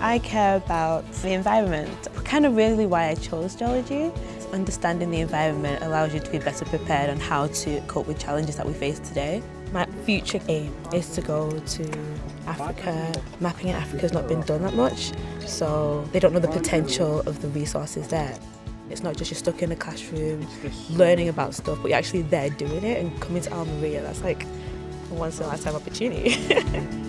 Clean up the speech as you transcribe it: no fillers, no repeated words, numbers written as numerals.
I care about the environment. Kind of really why I chose geology. Understanding the environment allows you to be better prepared on how to cope with challenges that we face today. My future aim is to go to Africa. Mapping in Africa has not been done that much, so they don't know the potential of the resources there. It's not just you're stuck in a classroom learning about stuff, but you're actually there doing it, and coming to Almeria, that's like a once in a lifetime opportunity.